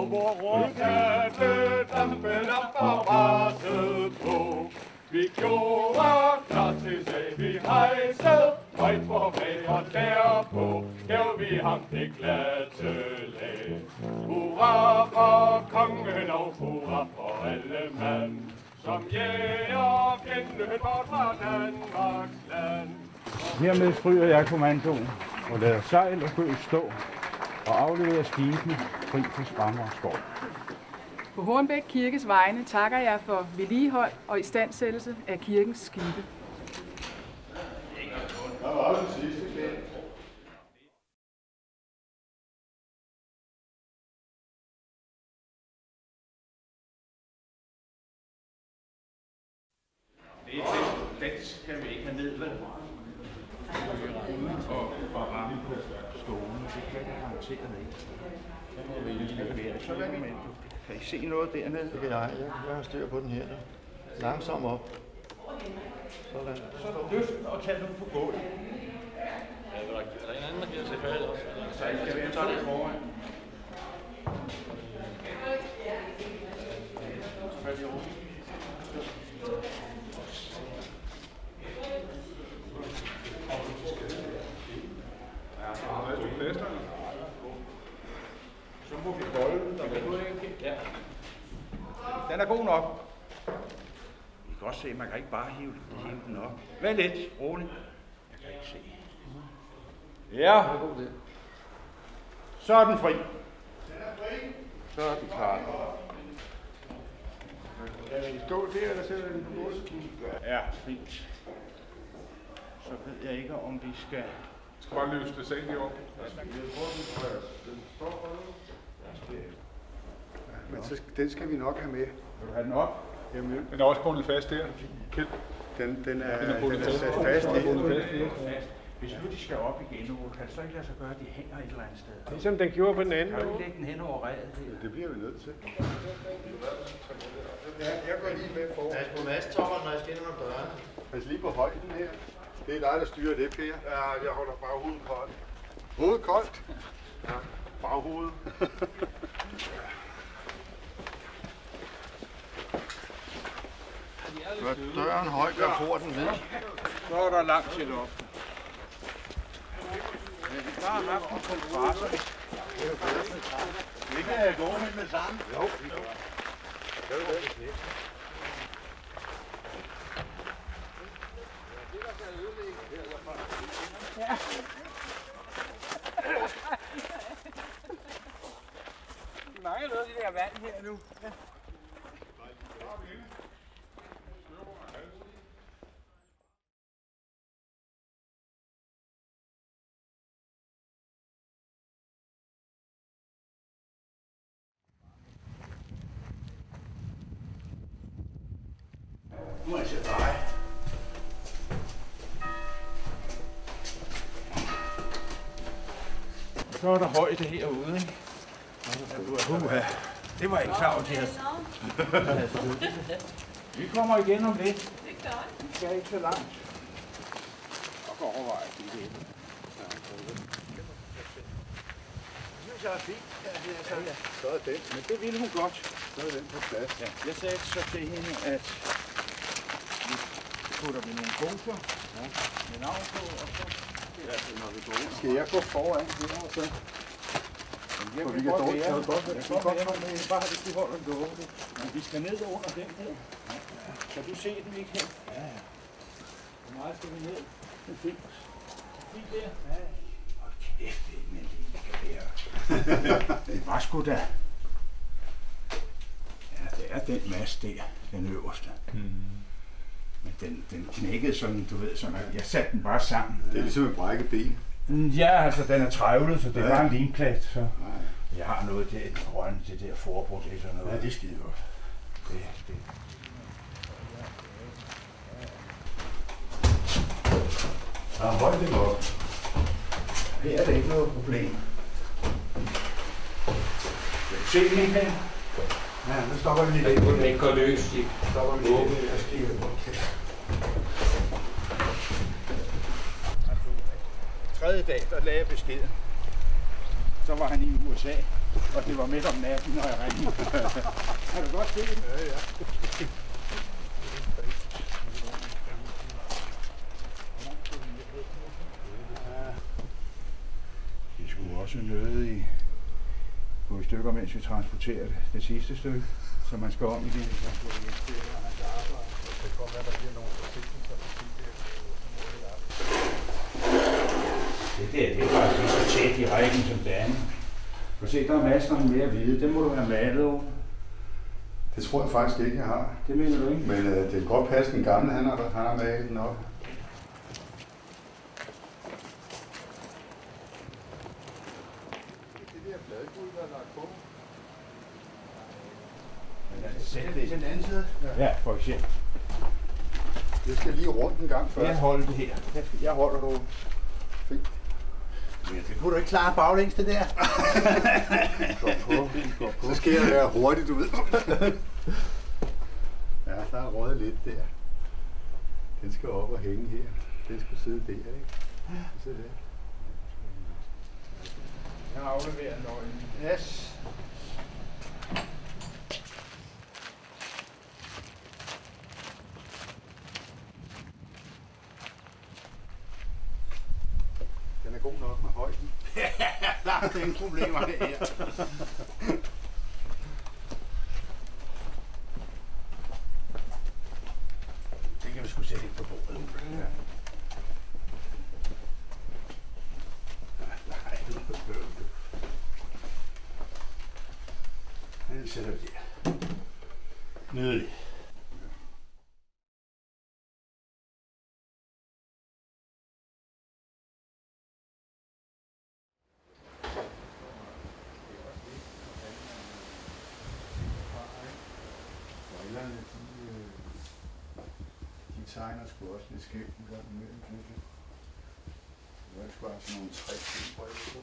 hvor rundkatte dampen op og rasede på. Vi gjorde klar til sag, vi hejste højt for flag, og derpå gav vi ham det glatte lag. Hurra for kongen og hurra for alle mand, som jæger fjenden bort fra Danmarks land. Hermed stryger jeg kommandoen og lader sejl og bøg stå og afleverer skibene fri for skrammer og skov. På Hornbæk Kirkes vegne takker jeg for vedligehold og istandsættelse af kirkens skibe. Der var også den sidste klæde. Den skal vi ikke have ned, vel? Og ramme på stolene, det kan jeg garantere ikke. Så lad mig. Kan I se noget dernede? Det kan jeg. Jeg har styr på den her. Langsomt op. Sådan. Så løft og tag den på gulvet. Er der en anden, der giver sig fat også? Så I skal være tage det foran. Så må vi holde den. Ja. Den er god nok. I kan også se, at man kan ikke bare hive den op. Vent lidt, rolig. Jeg kan ikke se. Ja. Så er den fri. Så er den klar. Kan I stå der, eller sætter den på gulvet? Ja, fint. Så ved jeg ikke, om vi skal... Jeg skal bare løse det selv i år. Men så, den skal vi nok have med. Vil du have den op? Jamen, Den er også bundet fast der. den er sat fast i. Hvis nu de skal op igen, kan det så ikke lade sig gøre, at de hænger et eller andet sted? Ligesom den gjorde på den anden. Kan du lægge den hen over rædet? Det bliver vi nødt til. Jeg går lige med for. Pas på masttopperne, når jeg skal ind under døren. Pas lige på højden her. Det er dig, der styrer det, Per. Ja, jeg holder bare hovedet koldt. Hovedet koldt? Ja, baghovedet. Gør døren høj, gør porten hvid. Så er der langt til op. Men vi bare har haft en kompresser. Vi kan gå med det samme. Jo, vi går. Vi mangler noget af det der vand her nu. Ja. Nu må jeg sætte dig. Så er der højde herude, ikke? Det var ikke klar til at... Vi kommer igen om lidt. Vi skal ikke så langt. Og gå overveje det hele. Det synes jeg er fint. Så er den. Men det ville hun godt. Så er den på plads. Ja. Jeg sagde så til hende, at vi putter vi nogle poser med navn på, og så når vi går ind. Skal jeg gå foran her og så? Jeg vi kan kan godt dårligt være. tage godt. Jeg kan godt komme med. Bare hvis du holder den gående. Men vi skal ned under den her. Kan du se den, Michael? Ja, ja. Hvor meget skal vi ned? Det er fint. Fint der? Ja. Hold kæft, det er men det kan være. Det var sgu da. Ja, det er den mast der, den øverste. Men den knækkede sådan, du ved, sådan at jeg satte den bare sammen. Det er ligesom en brækket ben. Ja, altså den er trævlet, så det er bare en limplast. Så. Jeg har noget der i den grønne, det der forproces og noget. Ja, det er skide godt. Det. Der er højde nok. Her er det ikke noget problem. Kan du se den her? Ja, nu stopper vi lige lidt. Den går løs. Stopper vi lige. Jeg skal Tredje dag, der lagde jeg beskeden. så var han i USA, og det var midt om natten, når jeg ringede. Har du godt set det? Ja, ja. De skulle også nøde i gå i stykker, mens vi transporterer det sidste stykke, så man skal om igen. Det kan være, der bliver nogle forsinkelser. Det er faktisk ikke så tæt i rækken som det andet. Du kan se, der er masser af mere hvide. Det må du have malet over. Det tror jeg faktisk ikke, jeg har. Det mener du ikke? Men det kan godt passe, den gamle, han har malet den op. Det der bladguld, der er lagt på. Men jeg skal sætte det i den anden side. Ja, for eksempel. Det skal lige rundt en gang først. Jeg holder det her. Jeg holder det. Fint. Men det kunne du ikke klare baglæns, det der. Gå på. Så skal jeg være hurtigt ud. Ja, der er røget lidt der. Den skal op og hænge her. Den skal sidde der, ikke? Så der. Jeg afleverer nøglen. Yes. Den er god nok med højden. Der er ingen problemer det her. Det kan vi sgu sætte ind på bordet. Ja. Den sætter vi der. Nydeligt. De tegner sgu også lidt skævt en gang imellem, synes jeg. Der er sgu have sådan nogle træbriller på.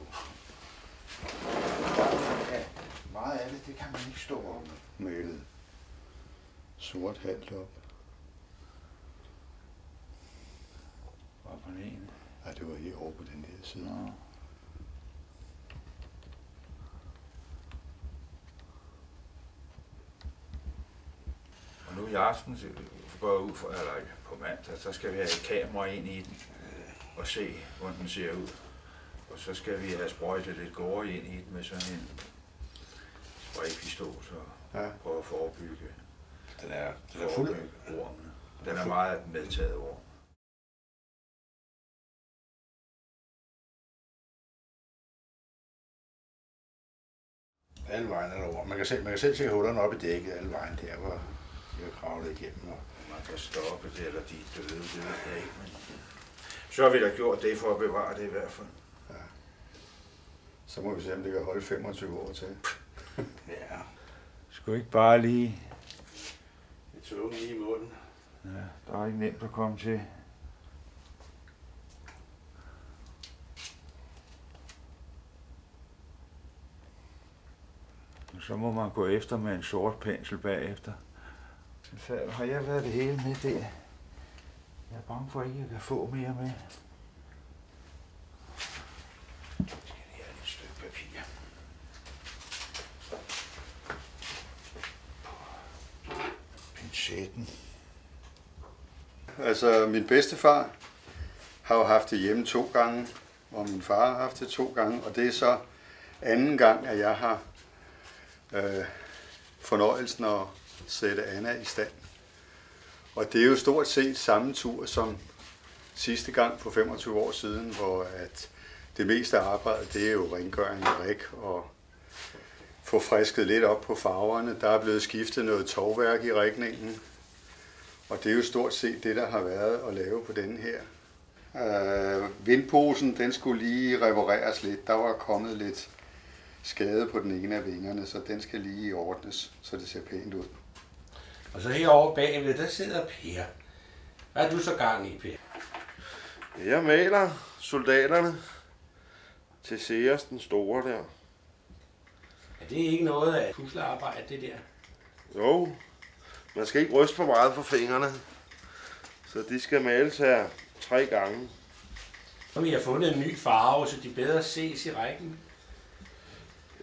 Ja, meget af det kan man ikke stå op med sort halvt op. Bare på den ene. Ja, det var helt over på den der side. Nå. Og nu i aften går jeg ud for, eller på mandag, så skal vi have et kamera ind i den og se, hvordan den ser ud. Og så skal vi have sprøjtet lidt gårde ind i den med sådan en spraypistol, så prøve at forebygge. Den er fuld af ormene. Den er meget medtaget orm. Alle vejen er der over. Man kan selv se hullerne op i dækket alle vejen der, hvor de har kravlet igennem. Og man kan stoppe det, eller de døde, det ved jeg ikke. Men så har vi da gjort det for at bevare det i hvert fald. Ja. Så må vi se, om det kan holde 25 år til. ja. Skulle ikke bare lige et tunge lige i munden. Ja, der er ikke nemt at komme til. Så må man gå efter med en sort pensel bagefter. Har jeg været det hele med der? Jeg er bange for, at jeg kan få mere med. Jeg skal lige have et stykke papir. Pincetten. Altså, min bedstefar har jo haft det hjemme 2 gange, og min far har haft det 2 gange, og det er så anden gang, at jeg har fornøjelsen at sætte Anna i stand. Og det er jo stort set samme tur som sidste gang for 25 år siden, hvor at det meste af arbejdet, det er jo rengøring og rik og få frisket lidt op på farverne. Der er blevet skiftet noget tovværk i rigningen, og det er jo stort set det, der har været at lave på denne her. Vindposen, den skulle lige repareres lidt. Der var kommet lidt skade på den ene af vingerne, så den skal lige ordnes, så det ser pænt ud. Og så herovre bagved, der sidder Per. Hvad er du så gang i, Per? Jeg maler soldaterne til Ceres den store der. Er det ikke noget af puslearbejde, det der? Jo, man skal ikke ryste for meget for fingrene, så de skal males her 3 gange. Så vi har fundet en ny farve, så de bedre ses i rækken.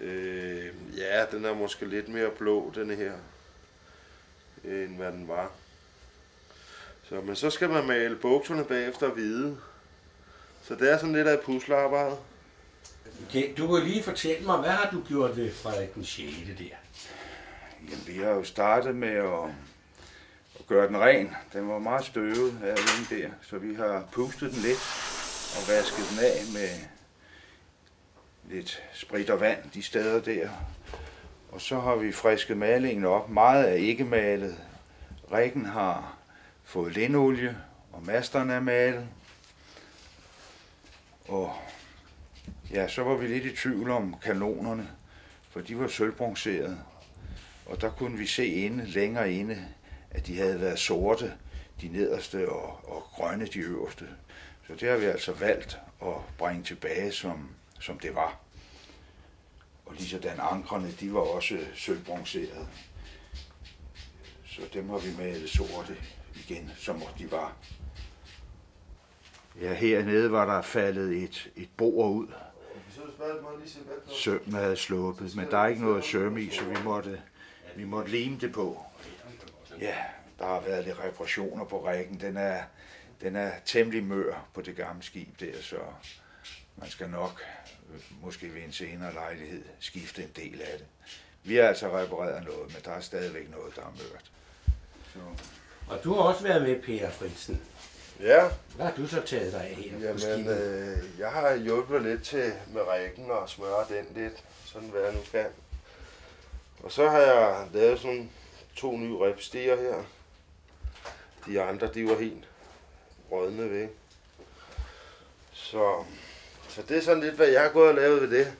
Ja, den er måske lidt mere blå, denne her, end hvad den var. Men så skal man male bukserne bagefter hvide. Så det er sådan lidt af et puslearbejde. Okay, du kan lige fortælle mig, hvad har du gjort ved Frederik den 6. der? Jamen, vi har jo startet med at gøre den ren. Den var meget støvet herinde der, så vi har pustet den lidt og vasket den af med lidt sprit og vand de steder der. Og så har vi frisket malingen op. Meget er ikke malet. Riggen har fået linolie, og masterne er malet. Og ja, så var vi lidt i tvivl om kanonerne, for de var sølvbronzerede. Og der kunne vi se længere inde, at de havde været sorte, de nederste, og grønne, de øverste. Så det har vi altså valgt at bringe tilbage, som det var. Og ligesådan ankrene, de var også sølvbronzerede. Så dem har vi malet sorte igen, som de var. Ja, hernede var der faldet et bord ud. Sømmen havde sluppet, men der er ikke noget søm i, så vi måtte lime det på. Ja, der har været lidt reparationer på riggen. Den er temmelig mør på det gamle skib der, så man skal nok, måske ved en senere lejlighed, skifte en del af det. Vi har altså repareret noget, men der er stadigvæk noget, der er mørt. Så. Og du har også været med, Per Fritzen. Ja. Hvad har du så taget dig af her på skibet? Jeg har hjulpet lidt til med riggen og smøre den lidt, sådan hvad jeg nu kan. Og så har jeg lavet sådan 2 nye ribstiger her. De andre, de var helt rådne væk. Så det er sådan lidt, hvad jeg har gået og lavet ved det.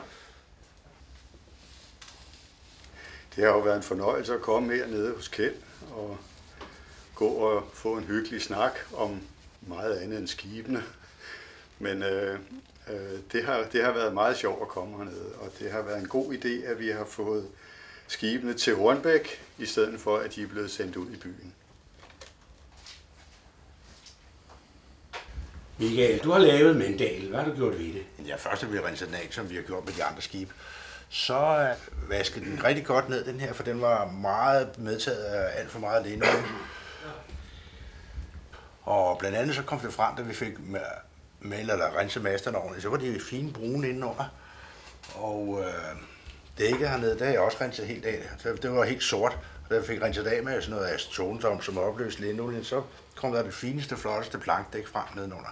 Det har jo været en fornøjelse at komme hernede hos Kjeld og gå og få en hyggelig snak om meget andet end skibene. Men det har været meget sjovt at komme hernede, og det har været en god idé, at vi har fået skibene til Hornbæk, i stedet for at de er blevet sendt ud i byen. Michael, du har lavet Mendal. Hvad har du gjort ved det? Ja, først har vi renset den af, som vi har gjort med de andre skibe. Så vaskede den rigtig godt ned, den her, for den var meget medtaget af alt for meget linolie. Og blandt andet så kom det frem, da vi fik malet eller renset masterne ordentligt, så var de fine brune indenunder. Og dækket hernede, der har jeg også renset helt af. Det var helt sort. Og da vi fik renset af med sådan noget acetone, som opløste linolien, så kom der det fineste, flotteste plankdæk frem nedenunder.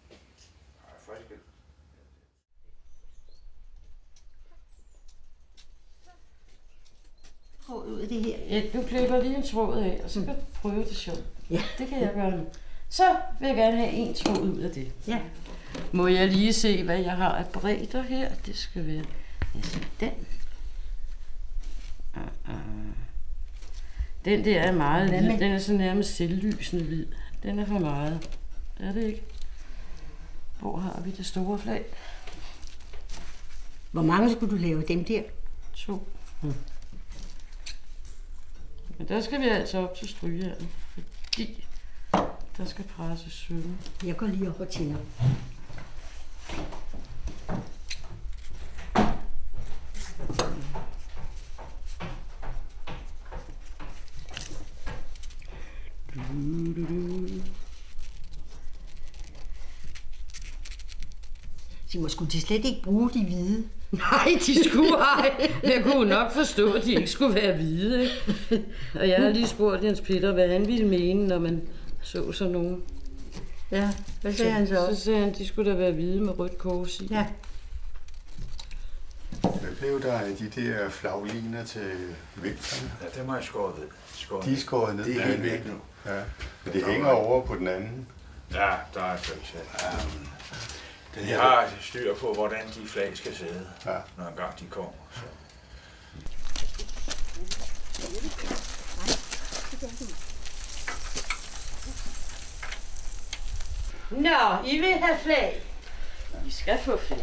Ud af det her. Ja, du klipper lige en tråd af, og så kan du prøve det sjovt. Ja. Det kan jeg gøre nu. Så vil jeg gerne have en tråd ud af det. Ja. Må jeg lige se, hvad jeg har af bredder her? Det skal være den. Den der er meget hvid. Den er så nærmest selvlysende hvid. Den er for meget. Er det ikke? Hvor har vi det store flag? Hvor mange skulle du lave dem der? 2. Men der skal vi altså op til strygejernet, fordi der skal presses sømme. Jeg går lige op og tænder. Så skulle de slet ikke bruge de hvide? Nej, de skulle ej. Jeg kunne nok forstå, at de ikke skulle være hvide. Ikke? Og jeg har lige spurgt Jens Peter, hvad han ville mene, når man så sådan nogen. Ja, hvad sagde han så? Så sagde han, at de skulle da være hvide med rødt kors i. Ja. Hvad blev der af de der flagliner til vinteren? Ja, dem har jeg skåret ved. De er skåret ned. Det er helt væk nu. Ja. Men det hænger over på den anden. Ja, der er Jeg har styr på, hvordan de flag skal sidde, når engang de kommer. Så. Nå, I vil have flag. I skal få flag.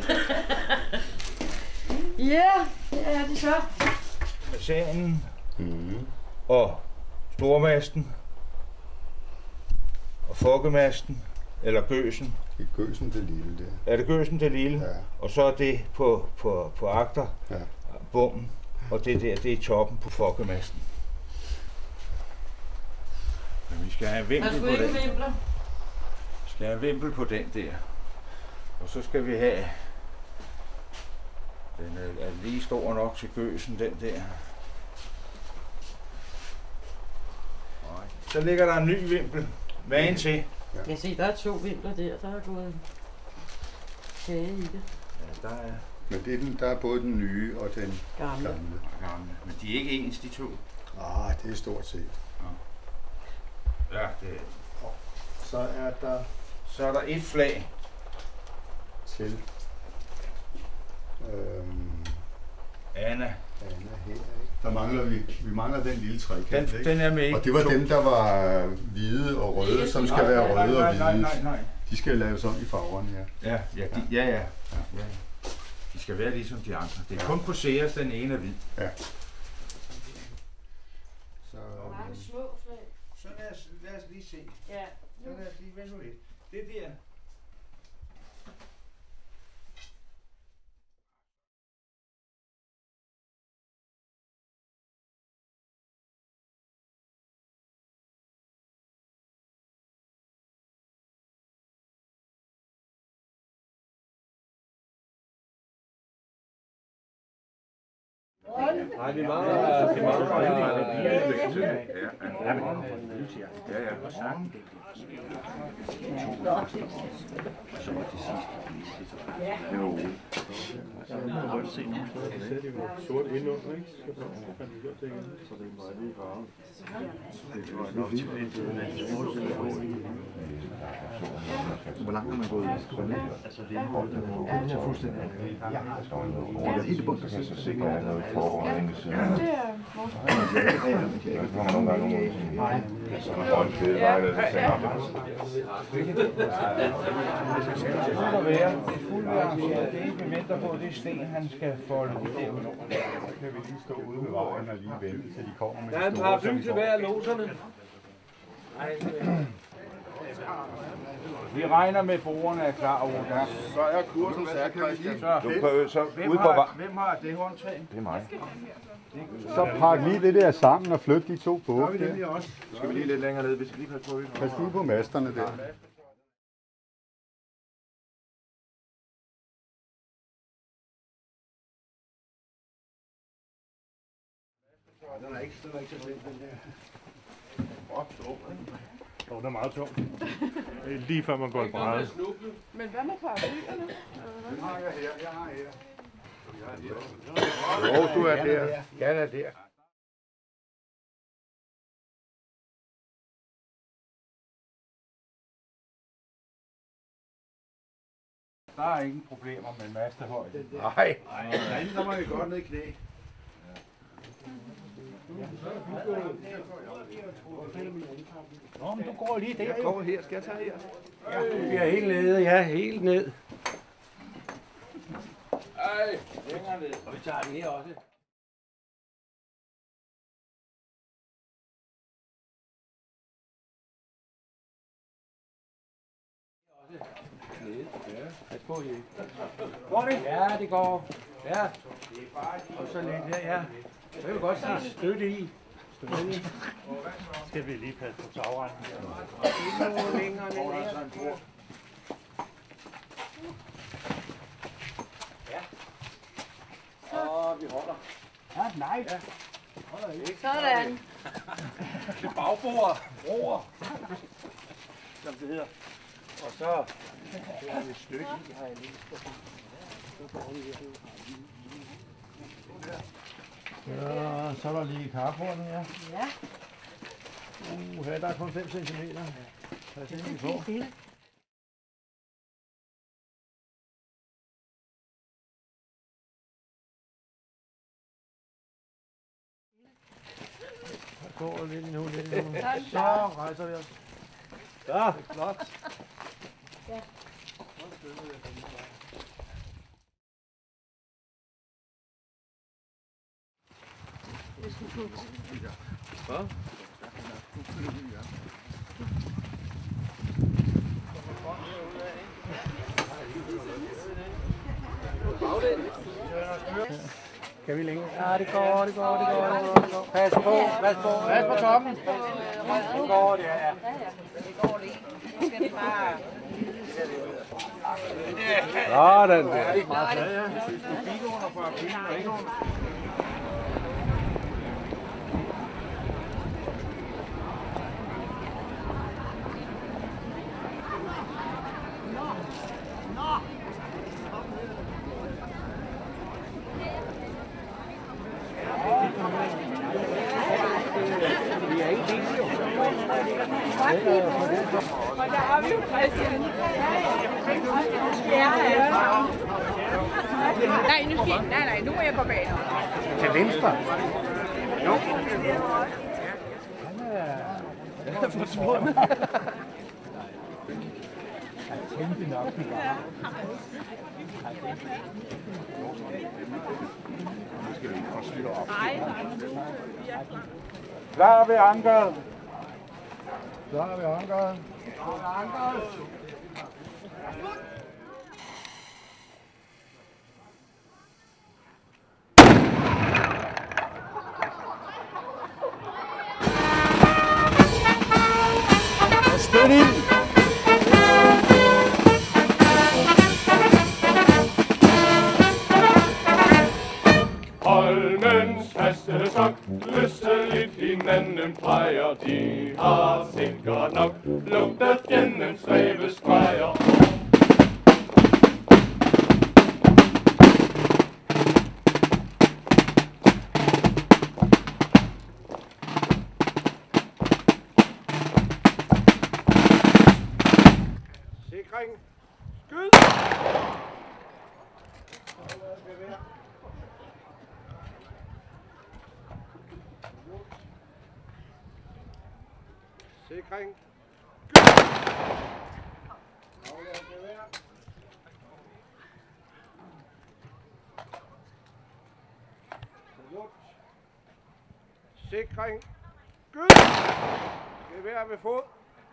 Ja, det er det så. Fasanen og stormasten og fokkemasten, eller gøsen, Det er Gøsen det lille der. Er det Gøsen det lille? Ja. Og så er det på agter, ja. Bommen, og det der, det er toppen på fokkemasten. Men vi skal have vimpel på den. Vi skal have vimpel på den der. Og så skal vi have... Den er lige stor nok til Gøsen, den der. Så ligger der en ny vimpel. Magen til. Ja. Jeg ser, der er 2 vimpler der er gået kage i det. Ja, der er... Men det der er både den nye og den gamle. Men de er ikke ens, de 2? Det er stort set. Ja, det er... Så er der et flag til Anna her, ikke? Der mangler vi mangler den lille trekant, ikke? Den er med. Og det var dem, der var hvide og røde, som skal være røde og hvide. Nej. De skal laves om i farverne, ja. Ja. De skal være ligesom de andre. Det er kun på Sears, den ene er hvid. Ja. Så mange små flag. Så lad os lige se. Ja. Så lad os lige vente lidt. Det der. Nej, vi mangler Sort indenunder, ikke? Så det er meget lige farve. Hvor langt har man gået? Altså det er fuldstændig. Ja, helt i bunden, så sikkert er der et forår længe siden. Det er vores. Der kommer nogle gange nogen, som har holdt det, der er Det vi venter på, det er Sten, han skal folde det der. Så kan vi lige stå ude ved vejen og lige vente, til de kommer med der er en paraply til hver af loserne. Vi regner med, at brugerne er klar over det. Så er kursen sat, Christian. Hvem har det håndtag? Det er mig. Så pak lige det der sammen og flyt de 2 på. Skal vi lige lidt længere ned? Vi skal lige passe på. Pas lige på masterne der. Den er ikke så slemt, den der. Den er meget tung. Lige før man går i bræde. Men hvad med paraplyerne? Den har jeg her. Jeg har her. Jo, du er der. Jeg er der. Der er ingen problemer med mastehøjde. Nej, derinde der må vi godt ned i knæ. Nå, men du går lige der. Jeg går her. Skal jeg tage her? Ja, vi er helt nede, ja, helt ned. Ej, længere ned. Og vi tager den her også. Pas på, I. Går det? Ja, det går. Ja. Og så lidt her, ja. Så kan vi godt sige støtte i. Skal vi lige passe på tagrenden. Endnu længere ned her. Ja. Og vi holder. Ja, nej. Ja. Sådan. Til bagbordet. Broer. Som det hedder. Og så er det et stykke i her i Ja, så er der lige karporten her. Ja. Her der er kun 5 cm. Pas ind i på. Der går lidt nu. Så rejser vi os. Ja. Flot. Ja. Hvad? Kan vi længe? Ja, det går. Pas på toppen. Det går, det er. Det går lige. Nu skal det bare... Sådan der. Og der har vi jo Christian. Nej, nu må jeg gå bag. Til venstre. Jo. Han er forsvundet. Jeg tænkte nok, det var. Nu skal vi ikke forsyre op. Klar ved ankeret. Klar ved ankeret. Spænd ind! Holmens hestesok, lysseligt hinanden plejer, de har sikkert nok lugtet fjendens svævestreger. Sikring. Skyd! Sikring. Sikring. Skyd! Gevær ved fod.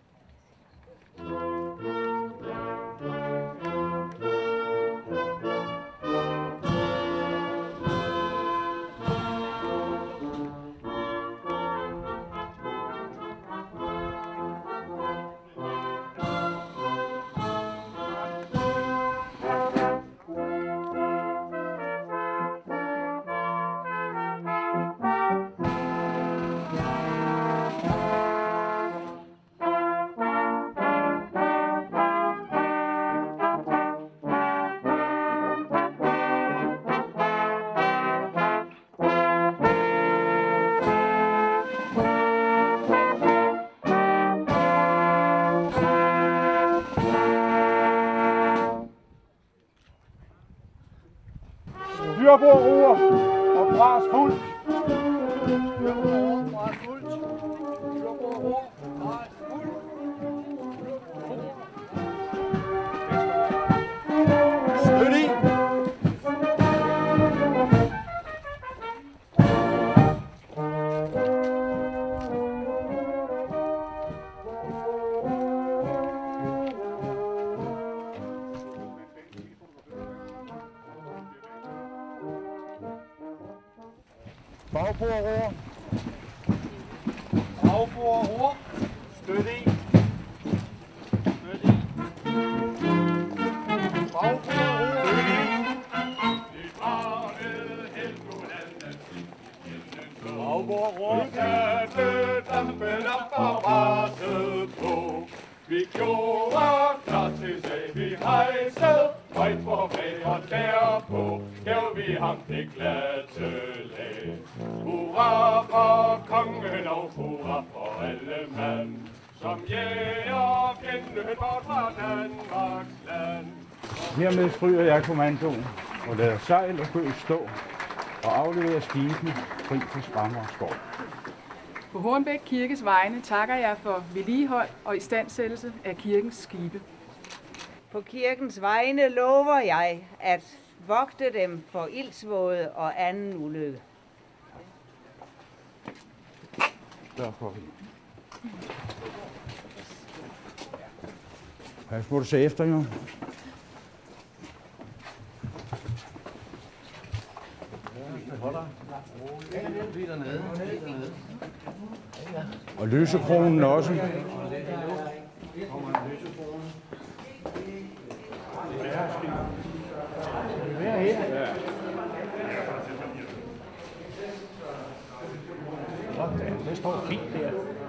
Styrbord roer og bras fuldt. Styrbord roer, bras fuldt. Styrbord roer, bras fuldt. Støt i. Bagbord roer. Bagbord roer. Støt i. Støt i. Bagbord roer. Støt i. Bagbord roer. Dampen op og raset på. Vi gjorde klar til sag, vi hejsede højt for flag, og derpå gav vi ham det glatte lag. Hurra for kongen og hurra for alle mand, som jæger fjenden bort fra Danmarks land. Hermed stryger jeg kommandoen og lader sejl og køl stå og afleverer skibene fri for skrammer og skov. På Hornbæk Kirkes vegne takker jeg for vedligehold og istandsættelse af kirkens skibe. På kirkens vegne lover jeg at vogte dem for ildsvåde og anden ulykke. Der får vi. Pas på, du ser efter, jo. Og løsekronen også. Det står fint der.